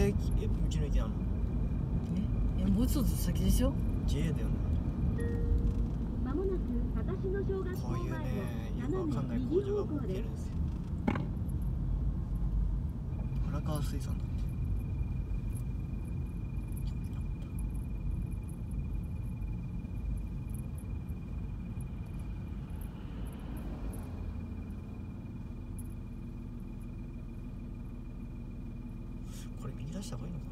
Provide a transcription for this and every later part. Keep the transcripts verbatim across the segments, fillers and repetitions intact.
駅、え、うちの駅なの？ え、え、もうちょっと先でしょ？ ジェイエー だよね。 まもなく私の小学校こういう前をね、よくわかんない工場が持ってるんですよ。荒川水産だって。これ右出した方がいいのかな。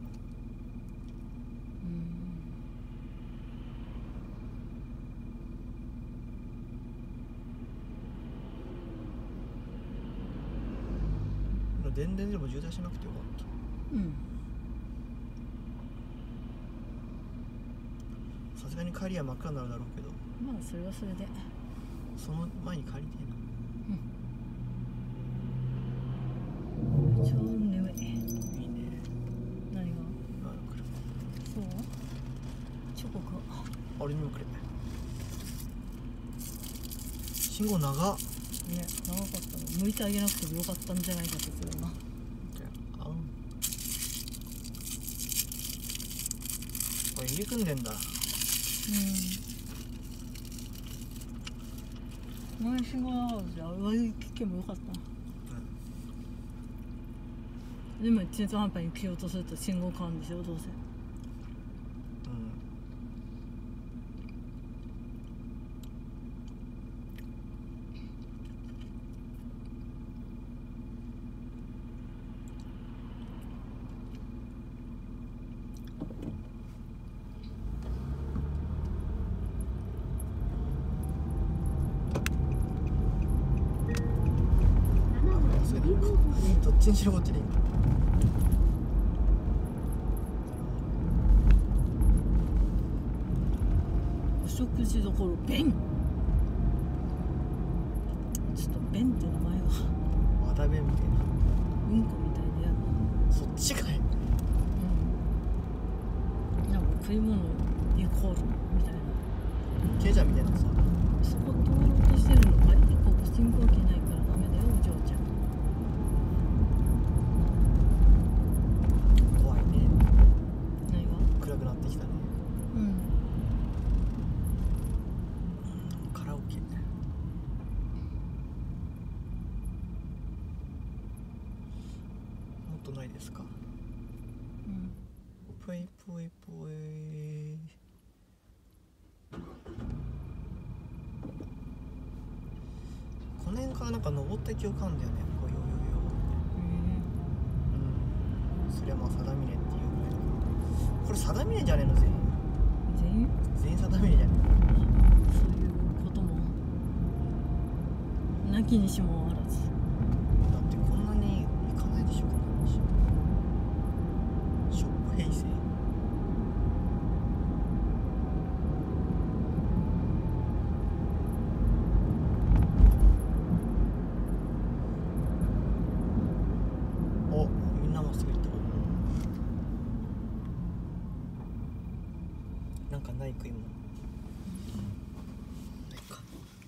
電電でも渋滞しなくてよかった。 うん。 さすがに帰りは真っ暗になるだろうけど、 まあそれはそれで。 その前に帰りてえうん。超眠い。 な。いいね。 何が？ あの車。 そう？チョコか。 俺にもくれ。信号長っ。 ね、長かったの。向いてあげなくてもよかったんじゃないかとするな。 あん。これ入り組んでんだ。 うん。前信号長かったじゃん。上着聞けばよかった。うん。でも中途半端に切ろうとすると信号変わるんでしょ、どうせ。 どっちにしろこっちでいい。 お食事どころベン。ちょっとベンって名前がまだベンみたいな。 うんこみたいでやだ。 そっちかい。 うん。なんか食い物イコールみたいな。 ケイちゃんみたいなさ。 そこ通ろうとしてるのかい？ここ信号機ないからダメだよ、お嬢ちゃん。 怖いね。 何が？ 暗くなってきたね。 うん。 カラオケ。もっとないですか？ うん。 ぽいぽいぽい。この辺からなんか登った記憶あんだよね。こうよよよよ。うん。それはまあ定峰っていうぐらいだから。これ定峰じゃねえの全員。 全員？ 全員定峰じゃねそういうこともなきにしもあらず。 え。だってこんなに行かないでしょこの話。ショップ平成。お、みんなまっすぐ行った。なんかない食い物。ないか。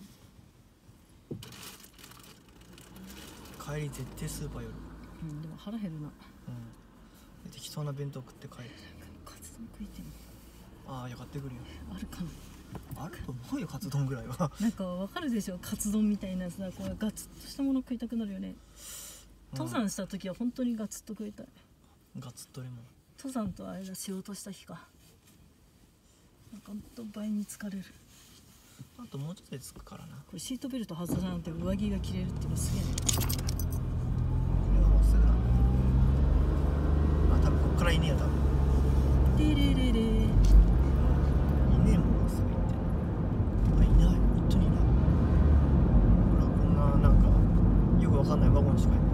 帰り絶対スーパー寄る。 うん、でも腹減るな。 うん。適当な弁当食って帰る。 カツ丼食いてんの。 ああ、いや買ってくるよ。 あるかな。 あると思うよ、カツ丼ぐらいは。 なんかわかるでしょ、カツ丼みたいなさ、こうガツッとしたもの食いたくなるよね。登山した時は本当にガツッと食いたい。 ガツッとレモン。 登山とあれだ、しようとした日か。なんかほんと倍に疲れる。 あともうちょっとで着くからな。 これシートベルト外さなんて上着が着れるっていうのすげえね。 これはまっすぐだ。あ、多分こっからいねえよ、多分。 でれれれ。 いねえもん、まっすぐ行って。あ、いない、本当にいない。ほら、こんななんかよくわかんないワゴンしかいない。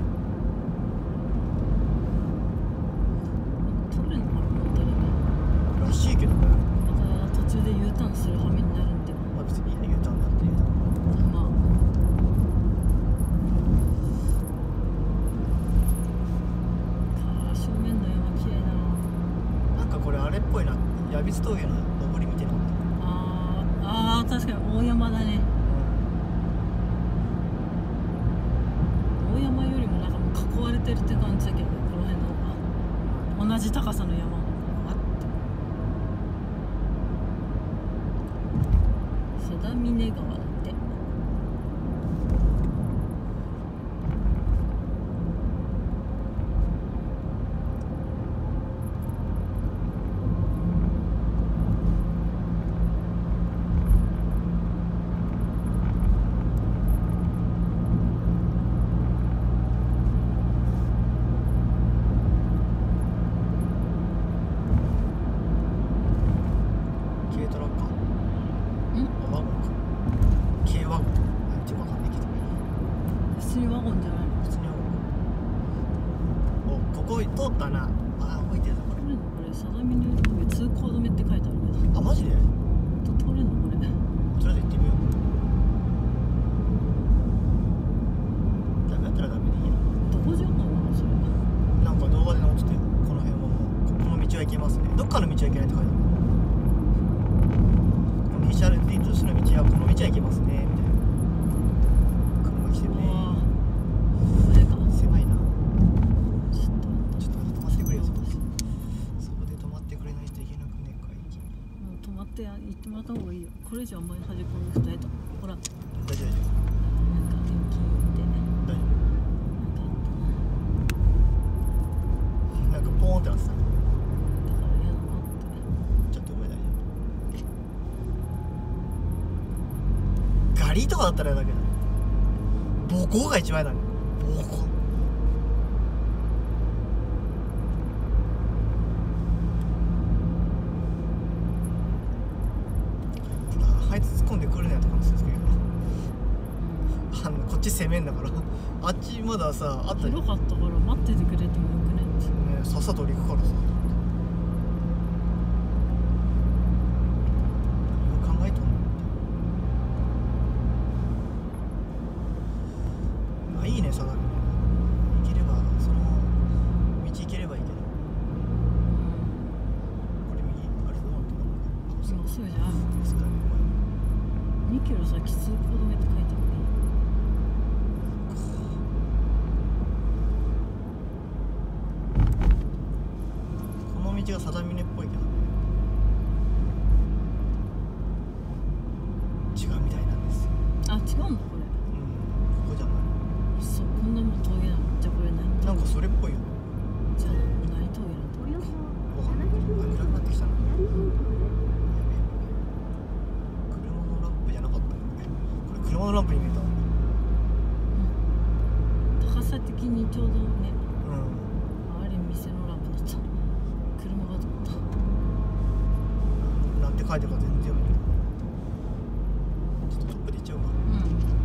取れんのかな、本当に。 らしいけどね。 また途中で U ターンする羽目になるんで。 まあ別にいいね、U ターンだっていう。 まあ。正面の山綺麗だな。 なんかこれあれっぽいな。矢櫃峠の登り見てなかった。 あーあー、確かに大山だね。大山よりもなんかもう囲われてるって感じだけど、この辺の方が同じ高さの山があって定峰川だって。 軽トラッカーんあワゴンか軽ワゴンなんていうかわかんないけど普通にワゴンじゃないの？ 普通にワゴンおここ通ったなあ動いてるぞここれこれ定峰峠通行止めって書いてあるけどれあマジで本当通れんのこれ？ とりあえず行ってみようダメだったらダメでいいやどこ情報なのそれ？ なんか動画で載っててこの辺はもうここの道は行けますねどっかの道は行けないって書いてあるこのイニシャル D としての道はこの道は行けますねみたいな車来てるねうわーこれか。 狭いなちょっとちょっと止まってくれよそこでそこで止まってくれないといけなくねえかいもう止まって行ってもらった方がいいよ。これ以上あんまり端っこの二人とほらなんか大丈夫電気って大丈なんかあったな。 夫なんかポーンってなってただから嫌だなって。 ちょっと上大丈夫ガリとかだったら嫌だけどボコが一番嫌だねボコあいつ突っ込んでくるねとかですけどあのこっち攻めんだからあっちまださあったりね広かったから待っててくれてもよくねって。 さっさと俺行くからさ何を考えとんのあいいね相模ね行ければその道行ければいいけどこれ右あれどうなってんのあそうそうじゃん。 そうだねにキロ先通行止めって書いてあるね。 この道が定峰っぽいけどね違うみたいなんですよあ、違うんだこれ。 うんここじゃないそう、こんなもん峠なの。じゃあこれ何峠？ なんかそれっぽいよねじゃあ何峠なんだ？ およそわかんないあ暗くなってきたな左方向です。 車のランプじゃなかったよねこれ車のランプに見えた高さ的にちょうどね、 うんあれ店のランプだった。車がと思った。 なんて書いてるか全然読めないちょっとトップで行っちゃうかうん。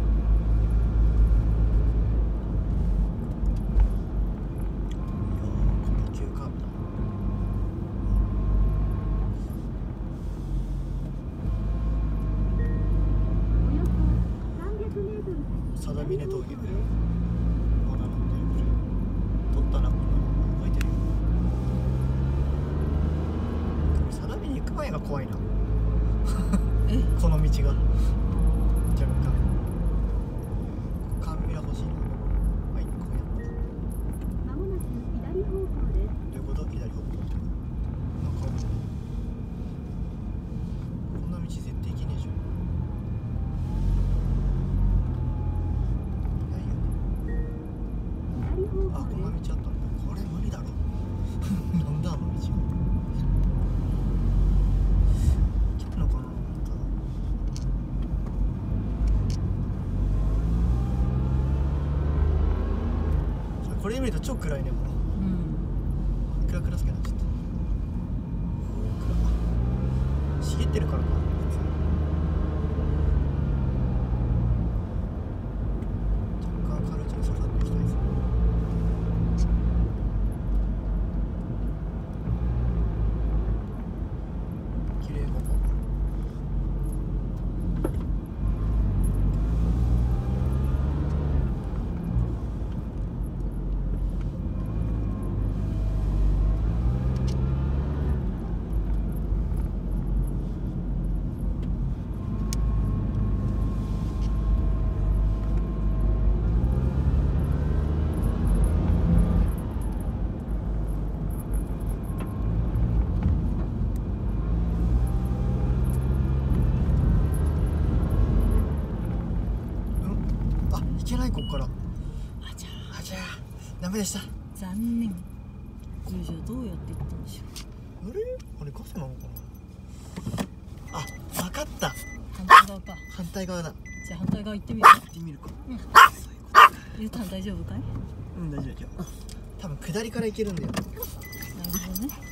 いやーこれ急カーブだおよそさんびゃくメートル先定峰峠左方向です。 まだなんだよこれ取ったなこんなの書いてるよ定峰行く前が怖いなえ？ この道が若干カメラ欲しいなはいこうやったまもなく左方向です。 どういうこと左方向なんかこんな道絶対行けねえじゃんないよね左方あこんな道あ向です。 ったんだこれ無理だろなんだあの道行けるのかな本当だこれで見ると超暗いねもうん。 う暗くなすけどちょっと暗茂ってるからか若干軽いちに刺さっていきたいですね綺麗こここから。 あじゃあじゃあダメでした。 あ残念。これじゃあどうやって行ったんでしょう。 あれあれカフェなのかな。あ分かった、 反対側か。 反対側だ。 じゃあ反対側行ってみる。 行ってみるか。 うんそういうことか。 ゆうたん大丈夫かい。 うん大丈夫大丈夫。多分下りから行けるんだよ。 なるほどね。